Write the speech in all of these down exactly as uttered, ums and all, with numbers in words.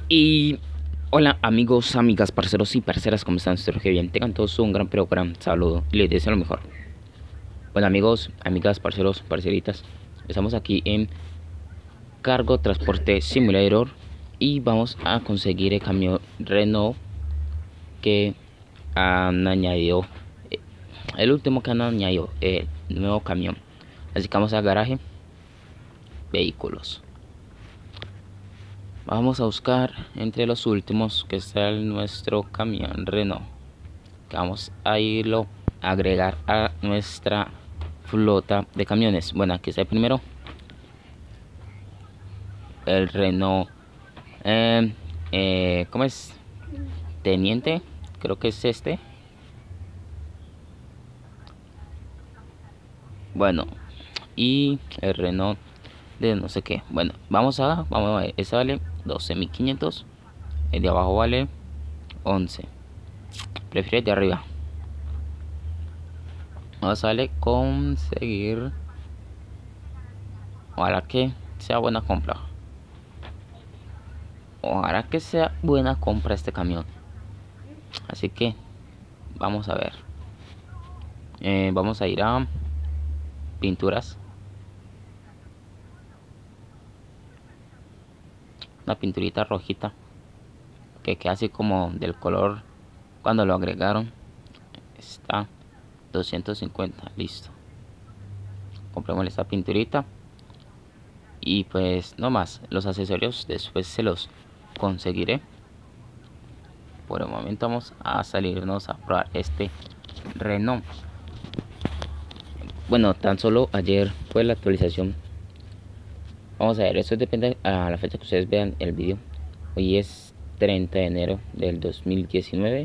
Y hola amigos, amigas, parceros y parceras, ¿cómo están? Espero que bien. Tengan todos un gran pero gran saludo y les deseo lo mejor. Bueno amigos, amigas, parceros, parceritas, estamos aquí en Cargo Transporte Simulator y vamos a conseguir el camión Renault que han añadido, eh, el último que han añadido, el nuevo camión. Así que vamos al garaje, vehículos. Vamos a buscar entre los últimos que está el nuestro camión Renault, que vamos a irlo a agregar a nuestra flota de camiones. Bueno, aquí está el primero, el Renault eh, eh, ¿cómo es? Teniente, creo que es este. Bueno, y el Renault de no sé qué. Bueno, vamos a vamos a ver, ese vale doce mil quinientos, el de abajo vale once. Prefiero el de arriba. Vamos a darle conseguir. Ojalá que sea buena compra. Ojalá que sea buena compra este camión. Así que vamos a ver. Eh, vamos a ir a pinturas. Una pinturita rojita que queda así como del color cuando lo agregaron. Está doscientos cincuenta, listo. Compremos esta pinturita. Y pues no más, los accesorios después se los conseguiré. Por el momento vamos a salirnos a probar este Renault. Bueno, tan solo ayer fue la actualización. Vamos a ver, eso depende a la fecha que ustedes vean el vídeo. Hoy es treinta de enero del dos mil diecinueve.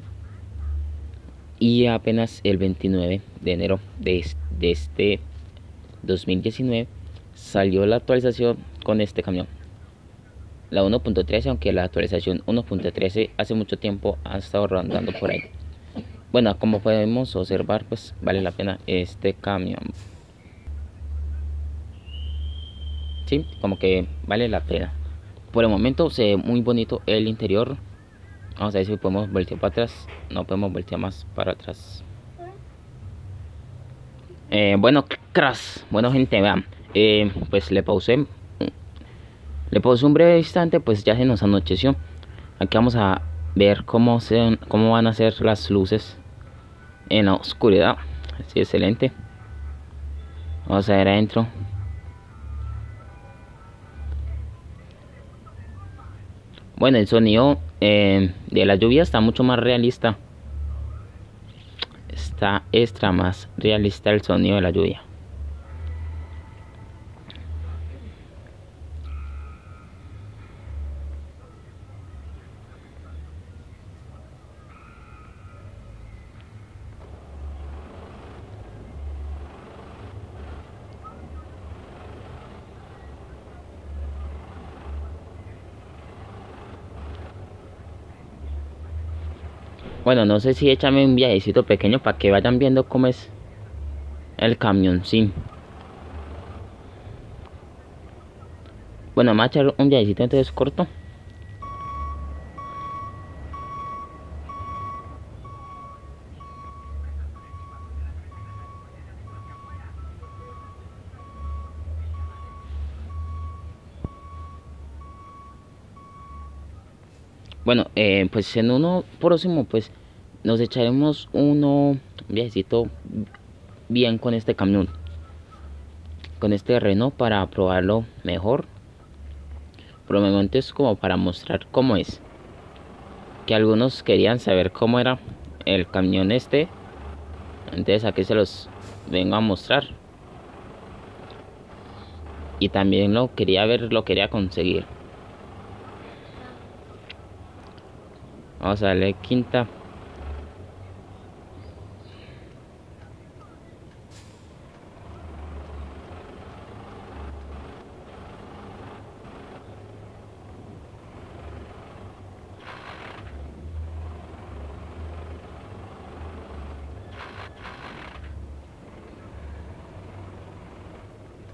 Y apenas el veintinueve de enero de, de este dos mil diecinueve salió la actualización con este camión, la uno punto trece, aunque la actualización uno punto trece hace mucho tiempo ha estado rondando por ahí. Bueno, como podemos observar, pues vale la pena este camión. Sí, como que vale la pena. Por el momento se ve muy bonito el interior. Vamos a ver si podemos voltear para atrás. No podemos voltear más para atrás. Eh, bueno, crash. Bueno, gente, vean. Eh, pues le pausé. Le pausé un breve instante, pues ya se nos anocheció. Aquí vamos a ver cómo, se, cómo van a ser las luces en la oscuridad. Así, excelente. Vamos a ver adentro. Bueno, el sonido eh, de la lluvia está mucho más realista. Está extra más realista el sonido de la lluvia. Bueno, no sé si échame un viajecito pequeño para que vayan viendo cómo es el camión, sí. Bueno, vamos a echar un viajecito entonces corto. Bueno, eh, pues en uno próximo, pues nos echaremos uno, un viajecito bien con este camión, con este Renault, para probarlo mejor. Por el momento es como para mostrar cómo es. Que algunos querían saber cómo era el camión este. Entonces aquí se los vengo a mostrar. Y también lo quería ver, lo quería conseguir. Vamos a darle quinta.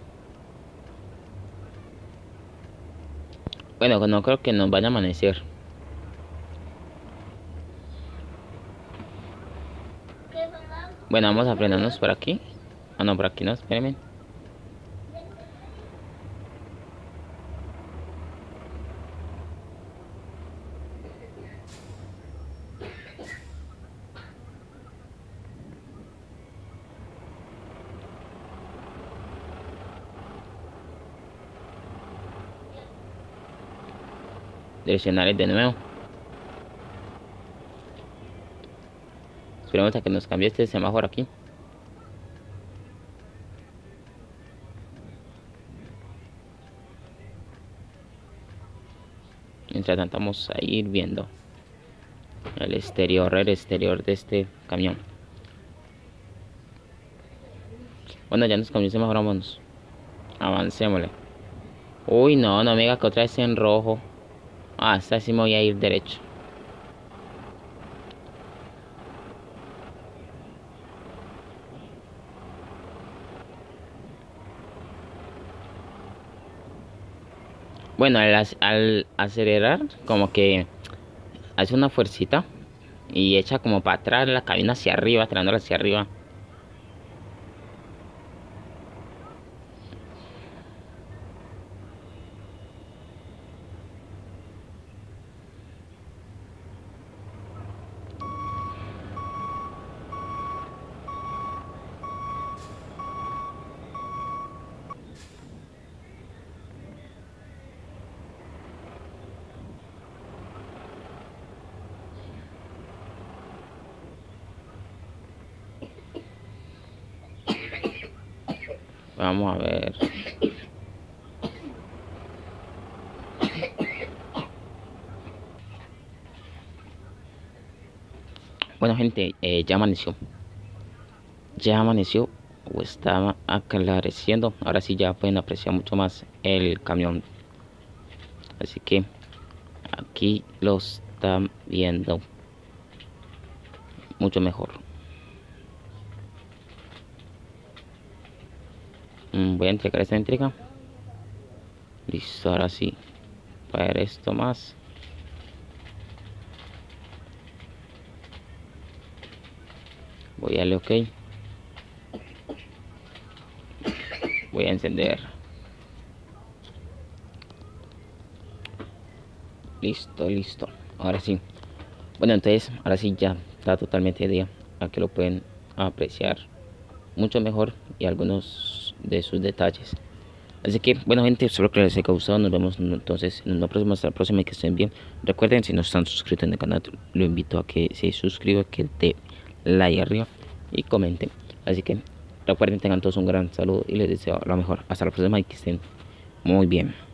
Bueno, no creo que nos vaya a amanecer. Bueno, vamos a frenarnos por aquí. Ah, no, por aquí no, espérenme. Direccionales de nuevo. Esperemos a que nos cambie este semáforo aquí. Mientras tanto vamos a ir viendo el exterior, el exterior de este camión. Bueno, ya nos cambió el semáforo, vámonos. Avancémosle. Uy, no, no me diga que otra vez en rojo. Ah, esta sí me voy a ir derecho. Bueno, al, ac- al acelerar, como que hace una fuercita y echa como para atrás la cabina hacia arriba, tirándola hacia arriba. Vamos a ver. Bueno, gente, eh, ya amaneció. Ya amaneció o estaba aclareciendo. Ahora sí ya pueden apreciar mucho más el camión. Así que aquí lo están viendo mucho mejor. Mm, Voy a entregar esta entrega. Listo, ahora sí. Para ver esto más. Voy a darle OK. Voy a encender. Listo, listo. Ahora sí. Bueno, entonces, ahora sí ya está totalmente de día. Aquí lo pueden apreciar mucho mejor y algunos de sus detalles. Así que, bueno, gente, espero que les haya gustado. Nos vemos entonces en una próxima. Hasta la próxima y que estén bien. Recuerden, si no están suscritos en el canal, lo invito a que se suscriban, que dé like arriba y comenten. Así que, recuerden, tengan todos un gran saludo y les deseo lo mejor. Hasta la próxima y que estén muy bien.